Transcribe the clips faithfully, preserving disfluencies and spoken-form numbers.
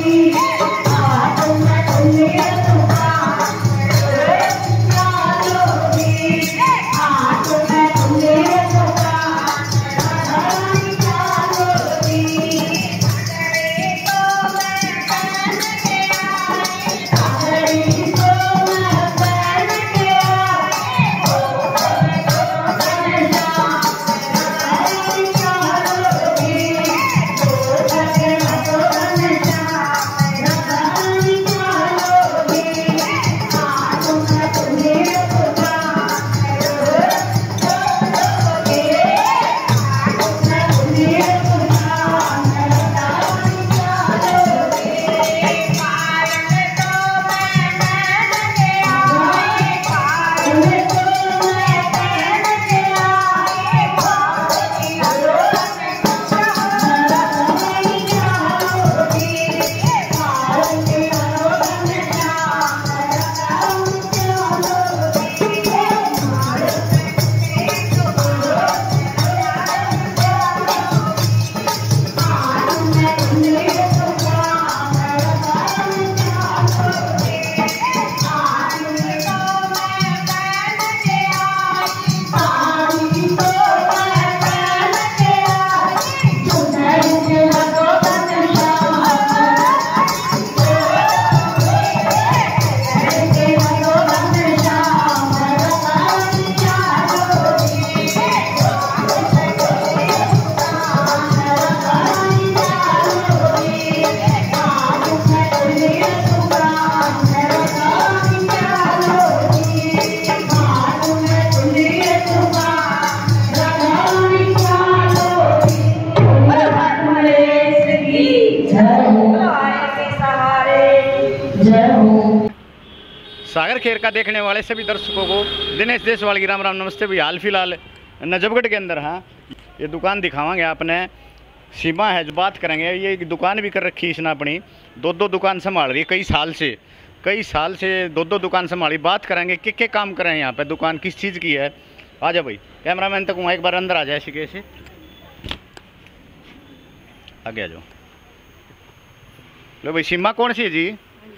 सागर खेर का देखने वाले सभी दर्शकों को दिनेश देशवाल की राम राम नमस्ते। भी हाल फिलहाल नजफगढ़ के अंदर हाँ ये दुकान दिखावांगे आपने। सीमा है जो बात करेंगे, ये दुकान भी कर रखी है इसने अपनी, दो दो दुकान संभाल रही है कई साल से कई साल से दो दो दुकान संभाली। बात करेंगे कि क्या काम करें यहाँ पे, दुकान किस चीज़ की है। आ जाओ भाई, कैमरा मैन तक वहाँ एक बार अंदर आ जाए, ऐसे कैसे आगे आ जाओ। लो भाई, सीमा कौन सी है जी?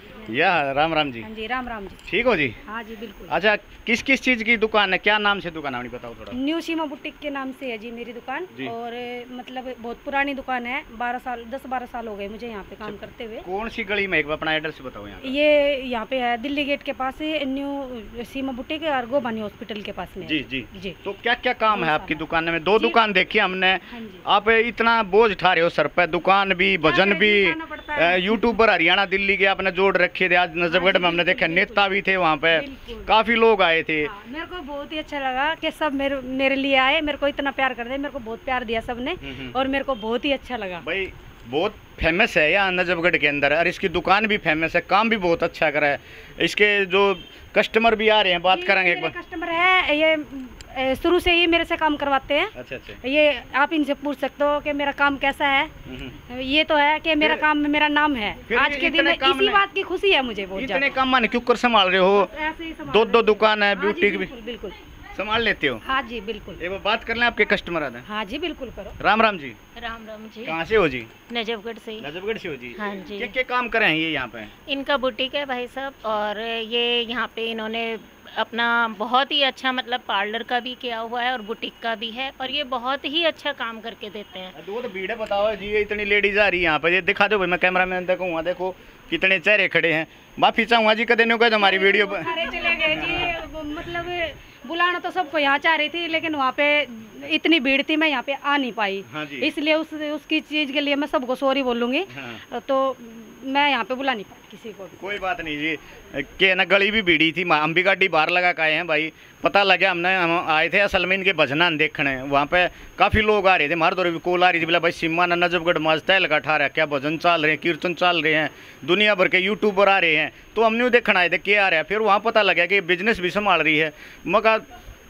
या राम राम जी। हाँ जी, राम राम जी। ठीक हो जी? हाँ जी बिल्कुल। अच्छा, किस किस चीज़ की दुकान है, क्या नाम से दुकान है बताओ थोड़ा। न्यू सीमा बुटीक के नाम से है जी मेरी दुकान। और मतलब बहुत पुरानी दुकान है, बारह साल दस बारह साल हो गए मुझे यहाँ पे काम अच्छा, करते हुए। कौन सी गली में, एक बार अपना एड्रेस बताओ। यहाँ ये यहाँ पे है दिल्ली गेट के पास है न्यू सीमा बुटीक और गोबानी हॉस्पिटल के पास में। जी जी जी। तो क्या क्या काम है आपकी दुकान में? दो दुकान देखी हमने। आप इतना बोझ उठा रहे हो सर पे, दुकान भी, भजन भी, यूट्यूबर हरियाणा दिल्ली के आपने जोड़ रखे थे। आज नजफगढ़ में हमने देखा नेता भी थे वहाँ पे, काफी लोग आए थे। हाँ, मेरे को बहुत ही अच्छा लगा कि सब मेरे मेरे लिए आए, मेरे को इतना प्यार कर दे, मेरे को बहुत प्यार दिया सबने और मेरे को बहुत ही अच्छा लगा। भाई बहुत फेमस है यहाँ नजफगढ़ के अंदर और इसकी दुकान भी फेमस है, काम भी बहुत अच्छा करा है। इसके जो कस्टमर भी आ रहे हैं, बात करेंगे एक बार। कस्टमर है ये शुरू से ही मेरे से काम करवाते हैं। अच्छा अच्छा। ये आप इनसे पूछ सकते हो कि मेरा काम कैसा है। ये तो है कि मेरा काम में मेरा नाम है। आज के दिन में इसी बात की खुशी है मुझे बहुत। इतने काम माने क्यों कर संभाल रहे हो? दो दो दुकान है, ब्यूटी की भी बिल्कुल संभाल लेते हो? हाँ जी बिल्कुल। एक बार बात कर लें, आपके कस्टमर आते हैं। हाँ जी बिल्कुल करो। राम राम जी। राम राम जी। कहाँ से हो जी? नजफगढ़ से। नजफगढ़ से हो जी? हाँ जी। क्या क्या काम कर रहे हैं ये यहाँ पे? इनका बुटीक है भाई साहब, और ये यहाँ पे इन्होंने अपना बहुत ही अच्छा मतलब पार्लर का भी किया हुआ है और बुटीक का भी है, और ये बहुत ही अच्छा काम करके देते हैं। वो तो भीड़ है, बताओ जी, ये इतनी लेडीज आ रही है यहाँ पे, ये दिखा दो भाई, मैं कैमरा मैन देखो वहाँ देखो कितने चेहरे खड़े हैं। माफी चाहूँगा जी, कदे नहीं हमारी वीडियो चले गए जी, मतलब बुलाना तो सबको यहाँ चाह रही थी, लेकिन वहाँ पे इतनी भीड़ थी, मैं यहाँ पे आ नहीं पाई। हाँ, इसलिए उस उसकी चीज़ के लिए मैं सबको सॉरी बोलूँगी। हाँ। तो मैं यहाँ पे बुला नहीं पाई किसी को भी। कोई बात नहीं जी, के ना गली भी भीड़ी थी, हम भी गाड़ी बाहर लगा के आए हैं भाई। पता लगा, हमने हम आए थे असल में इनके भजना देखने, वहाँ पे काफ़ी लोग आ रहे थे। हमारे दौरे भी कॉल आ रही थी, बोला भाई सीमा ना नजफगढ़ मजता लगा ठा रहा, क्या भजन चल रहे हैं, कीर्तन चल रहे हैं, दुनिया भर के यूट्यूबर आ रहे हैं। तो हमने देखना आए थे क्या आ रहा है। फिर वहाँ पता लगा कि बिजनेस भी संभाल रही है, मगर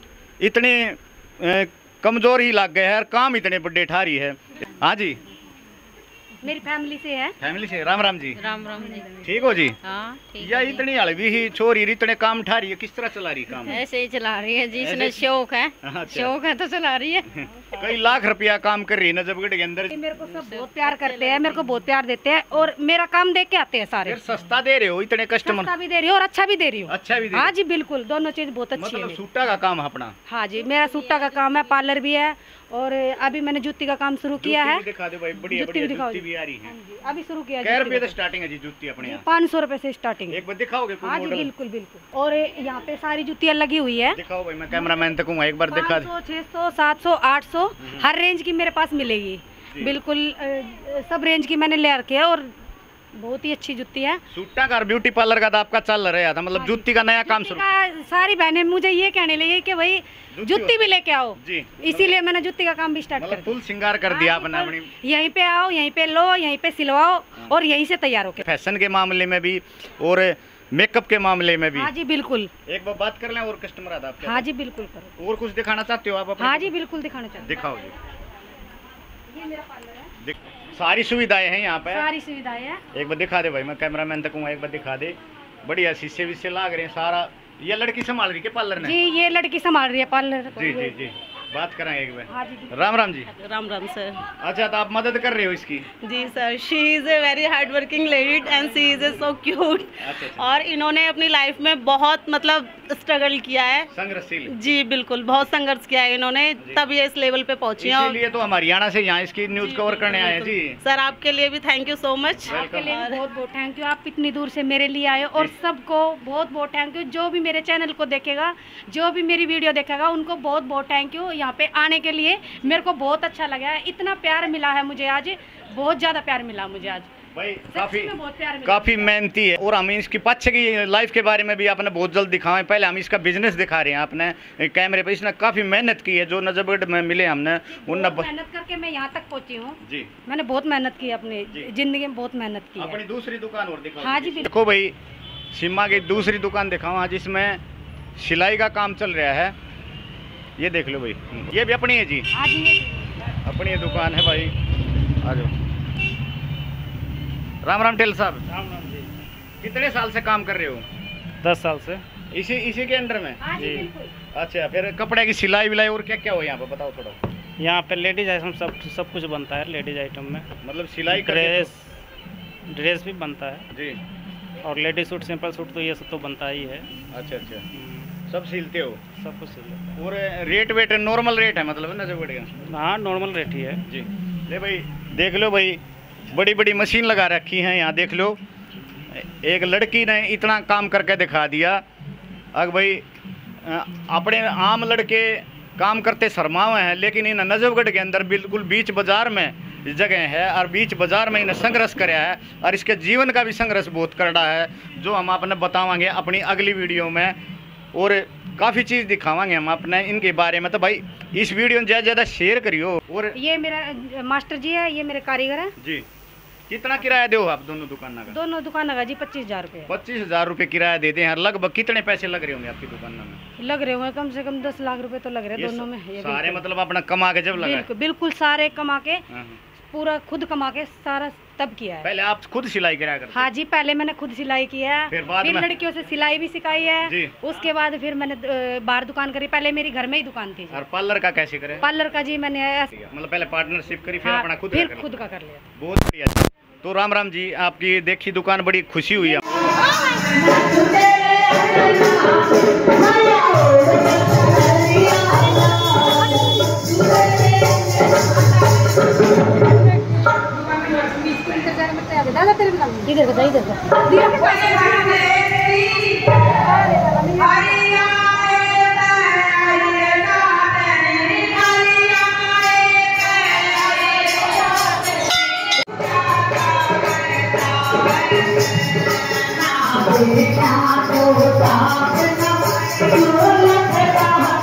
इतने कमज़ोर ही लग गए हैं और काम इतने बड़े ठा रही है। हाँ जी, मेरी फैमिली से है। फैमिली से। राम राम जी। राम राम जी। ठीक हो जी? हाँ ठीक। या इतनी हलवी ही छोरी इतने काम उठा रही है, किस तरह चला रही है काम? ऐसे ही चला रही है जी, इसने शौक है। अच्छा। शौक है तो चला रही है। कई लाख रुपया काम कर रही है नजफगढ़ के अंदर। मेरे को सब बहुत प्यार करते हैं, मेरे को बहुत प्यार देते हैं और मेरा काम देख के आते हैं सारे। सस्ता दे रहे हो, इतने कस्टमर सस्ता भी दे रही हो और अच्छा भी दे रही हो। अच्छा भी दे हाँ जी बिल्कुल, दोनों चीज बहुत अच्छी मतलब है। सूटा का काम अपना। हाँ जी, मेरा सूटा का काम है, पार्लर भी है और अभी मैंने जूती का काम शुरू किया है। दिखा दो भाई, बढ़िया बढ़िया जूती भी आ रही है। अभी शुरू किया। कै रुपए से स्टार्टिंग है जी जूती अपने यहाँ? पाँच सौ रुपए से स्टार्टिंग। एक बार दिखाओगे? हाँ जी बिल्कुल बिल्कुल। और यहाँ पे सारी जूतियाँ लगी हुई है। दिखाओ भाई, मैं कैमरामैन तक हूँ, एक बार दिखा दो। छह सौ, सात सौ, आठ सौ हर रेंज की मेरे पास मिलेगी। बिल्कुल सब रेंज की मैंने ले रखी है और बहुत ही अच्छी जूती है। सूटा का ब्यूटी पार्लर का तो आपका चल रहा था, मतलब जूती का नया काम शुरू। सारी बहनें मुझे ये कहने लगी कि भाई जूती भी लेके आओ जी, इसीलिए मैंने जूती का काम भी स्टार्ट कर दिया। फुल श्रृंगार कर दिया आपने अपनी। यहीं पे आओ, यहीं पे लो, यहीं पे सिलवाओ और यहीं से तैयार होके। फैशन के मामले में भी और मेकअप के मामले में भी। हाँ जी बिल्कुल। एक बार बात कर लें, और कस्टमर आता है? हाँ जी बिल्कुल करो। और कुछ दिखाना चाहते हो आप? हाँ जी बिल्कुल दिखाना चाहते। दिखाओ जी। ये मेरा पार्लर है, सारी सुविधाएं हैं यहाँ पे। सारी सुविधाएं हैं। एक बार दिखा दे भाई, मैं कैमरामैन तक हूँ, एक बार दिखा दे। बढ़िया शीशे विशे लाग रहे हैं सारा। ये लड़की संभाल रही है पार्लर ने? जी ये लड़की संभाल रही है पार्लर। जी जी जी, बात कराएंगे एक बार। हाँ जी। राम राम जी। राम राम सर। अच्छा, तो आप मदद कर रहे हो इसकी? जी sir, she is a very hard working lady and she is a so cute. और इन्होंने अपनी लाइफ में बहुत मतलब स्ट्रगल किया है, संघर्षशील। जी बिल्कुल, बहुत संघर्ष किया है इन्होंने, तब ये इस लेवल पे पहुंची है। इसीलिए तो हम हरियाणा से यहाँ इसकी न्यूज कवर करने आए जी। सर आपके लिए भी थैंक यू सो मच। आपके लिए भी बहुत बहुत थैंक यू, आप इतनी दूर से मेरे लिए आए। और सबको बहुत बहुत थैंक यू, जो भी मेरे चैनल को देखेगा, जो भी मेरी वीडियो देखेगा, उनको बहुत बहुत थैंक यू यहाँ पे आने के लिए। मेरे को बहुत अच्छा लगा है, इतना प्यार मिला है मुझे आज, बहुत ज्यादा प्यार मिला मुझे आज भाई। काफी प्यार काफी मेहनती है। और हम इसकी पक्ष की लाइफ के बारे में भी आपने बहुत जल्द दिखाएं। पहले हम इसका बिजनेस दिखा रहे हैं आपने कैमरे पे। इसने काफी मेहनत की है, जो नजफगढ़ में मिले हमने उन मेहनत करके मैं यहाँ तक पहुँची हूँ जी। मैंने बहुत मेहनत की, अपनी जिंदगी में बहुत मेहनत की। अपनी दूसरी दुकान और दिखाओ। हाँ जी देखो भाई, सीमा की दूसरी दुकान दिखाओ आज, इसमें सिलाई का काम चल रहा है। ये देख लो भाई, ये भी अपनी है जी? हाँ जी अपनी दुकान है भाई। आ जाओ। राम राम टेल साहब। राम राम जी। कितने साल से काम कर रहे हो? दस साल से। इसी इसी के अंडर में? हाँ जी जी। अच्छा, फिर कपड़े की सिलाई विलाई और क्या क्या हो यहाँ पे, बताओ थोड़ा। यहाँ पे लेडीज आइटम सब सब कुछ बनता है लेडीज आइटम में। मतलब सिलाई ड्रेस ड्रेस भी बनता है जी, और लेडीज सूट, सिंपल सूट तो ये सब तो बनता ही है। अच्छा अच्छा, सब सिलते हो? सब कुछ सिल लेते हैं। और रेट वेट नॉर्मल रेट है मतलब है नजफगढ़ का? हाँ नॉर्मल रेट ही है जी। ले भाई देख लो भाई, बड़ी बड़ी मशीन लगा रखी है यहाँ, देख लो। एक लड़की ने इतना काम करके दिखा दिया। अब भाई अपने आम लड़के काम करते शर्मावे हैं, लेकिन इन नजफगढ़ के अंदर बिल्कुल बीच बाजार में जगह है और बीच बाजार में इन्हें संघर्ष कराया है और इसके जीवन का भी संघर्ष बहुत करना है, जो हम आपने बतावांगे अपनी अगली वीडियो में। और काफ़ी चीज़ दिखावांगे हम अपने इनके बारे में। तो भाई इस वीडियो में ज़्यादा ज़्यादा शेयर करियो। और ये मेरा मास्टर जी है, ये मेरे कारीगर है जी। कितना किराया दो आप दोनों दुकान का? दोनों दुकान का जी पच्चीस हजार रुपये। पच्चीस हजार रुपये किराया देते हैं। लगभग कितने पैसे लग रहे होंगे आपकी दुकान में? लग रहे होंगे कम से कम दस लाख रुपए तो लग रहे हैं दोनों में। ये सारे मतलब अपना कमा के जब लगा? बिल्कुल बिल्कुल, सारे कमा के, पूरा खुद कमा के सारा तब किया है। पहले आप खुद सिलाई कराया करते? हाँ जी, पहले मैंने खुद सिलाई किया है, फिर बाद फिर में लड़कियों से सिलाई भी सिखाई है जी। उसके बाद फिर मैंने बाहर दुकान करी। पहले मेरी घर में ही दुकान थी। और पार्लर का कैसे करे? पार्लर का जी मैंने मतलब पहले पार्टनरशिप करी, फिर हाँ, अपना खुद फिर का खुद का कर लिया। बहुत बढ़िया। तो राम राम जी, आपकी देखी दुकान बड़ी खुशी हुई है। इधर का इधर का बेटा को साथ ना